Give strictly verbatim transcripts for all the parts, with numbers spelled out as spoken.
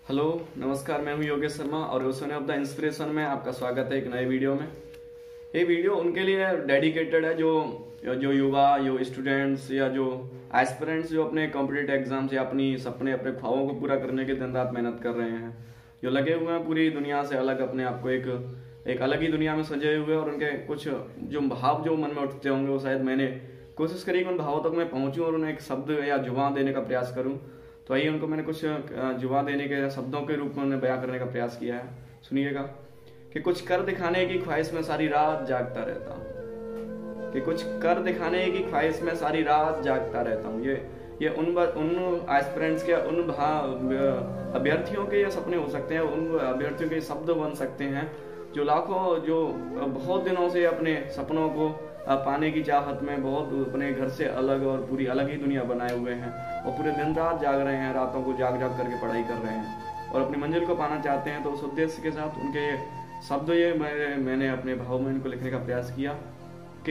Hello नमस्कार, मैं हूं योगेश शर्मा और ओशन ऑफ द इंस्पिरेशन में आपका स्वागत है एक नए वीडियो में। ये वीडियो उनके लिए डेडिकेटेड है जो जो युवा, जो स्टूडेंट्स या जो एस्पिरेंट्स जो अपने कॉम्पिटिटिव एग्जाम से अपनी सपने, अपने ख्वाबों को पूरा करने के दिन रात मेहनत कर रहे हैं, जो लगे हुए हैं पूरी दुनिया से अलग, अपने आप को एक एक अलग ही दुनिया में सजे हुए, और उनके कुछ जो भाव जो मन में उठते होंगे वो शायद मैंने कोशिश करी कि उन भावों तक मैं पहुंचूं और उन्हें एक शब्द या जुबान देने का प्रयास करूं। तो आइए उनको मैंने कुछ जुबान देने के शब्दों के रूप में उन्हें बयां करने का प्रयास किया है। सुनिएगा कि कुछ कर दिखाने की ख्वाहिश में सारी रात जागता रहता हूँ, कि कुछ कर दिखाने की ख्वाहिश में सारी रात जागता रहता हूँ। ये ये उन उन एस्पिरेंट्स के, उन अभ्यर्थियों के ये सपने हो सकते हैं, उन अभ्यर्थियों के शब्द बन सकते हैं जो लाखों, जो बहुत दिनों से अपने सपनों को पाने की चाहत में बहुत अपने घर से अलग और पूरी अलग ही दुनिया बनाए हुए हैं और पूरे दिन रात जाग रहे हैं, रातों को जाग जाग करके पढ़ाई कर रहे हैं और अपनी मंजिल को पाना चाहते हैं। तो उस उद्देश्य के साथ उनके ये शब्द ये मैं, मैंने अपने भाव में इनको लिखने का प्रयास किया कि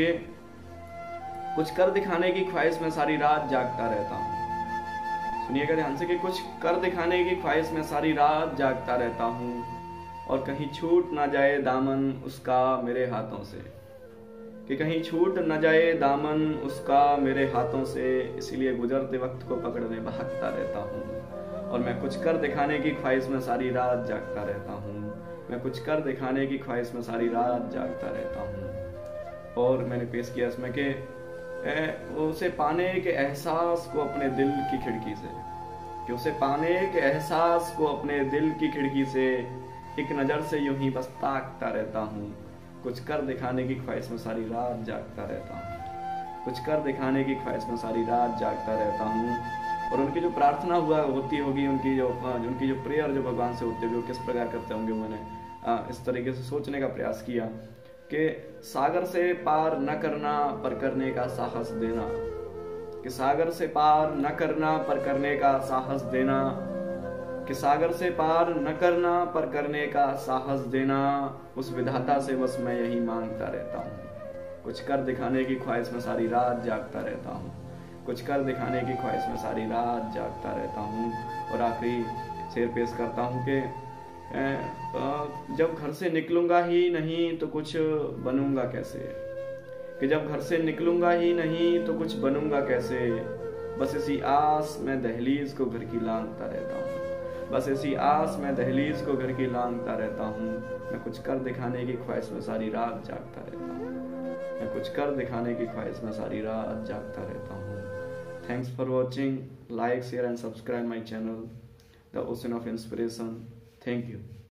कुछ कर दिखाने की ख्वाहिश में सारी रात जागता रहता हूँ। सुनिएगा ध्यान से कि कुछ कर दिखाने की ख्वाहिश में सारी रात जागता रहता हूँ और कहीं छूट ना जाए दामन उसका मेरे हाथों से, कि कहीं छूट न जाए दामन उसका मेरे हाथों से, इसीलिए गुजरते वक्त को पकड़ने भागता रहता हूँ। और मैं कुछ कर दिखाने की ख्वाहिश में सारी रात जागता रहता हूँ, मैं कुछ कर दिखाने की ख्वाहिश में सारी रात जागता रहता हूँ। और मैंने पेश किया इसमें कि उसे पाने के एहसास को अपने दिल की खिड़की से, कि उसे पाने के एहसास को अपने दिल की खिड़की से एक नज़र से यूं ही बस ताकता रहता हूँ। कुछ कर दिखाने की ख्वाहिश में सारी रात जागता रहता हूँ, कुछ कर दिखाने की ख्वाहिश में सारी रात जागता रहता हूँ। और उनकी जो प्रार्थना हुआ होती होगी, उनकी जो उनकी जो प्रेयर जो भगवान से होते हुए किस प्रकार करते होंगे, मैंने इस तरीके से सोचने का प्रयास किया कि सागर से पार न करना पर करने का साहस देना, कि सागर से पार न करना पर करने का साहस देना, कि सागर से पार न करना पर करने का साहस देना, उस विधाता से बस मैं यही मांगता रहता हूँ। कुछ कर दिखाने की ख्वाहिश में सारी रात जागता रहता हूँ, कुछ कर दिखाने की ख्वाहिश में सारी रात जागता रहता हूँ। और आखिरी शेर पेश करता हूँ कि जब घर से निकलूंगा ही नहीं तो कुछ बनूंगा कैसे, कि जब घर से निकलूंगा ही नहीं तो कुछ बनूंगा कैसे, बस इसी आस में दहलीज को घर की लांघता रहता हूँ, बस इसी आस में दहलीज को घर की लांघता रहता हूँ। मैं कुछ कर दिखाने की ख्वाहिश में सारी रात जागता रहता हूँ, मैं कुछ कर दिखाने की ख्वाहिश में सारी रात जागता रहता हूँ। Thanks for watching, like share and subscribe my channel the ocean of inspiration. Thank you.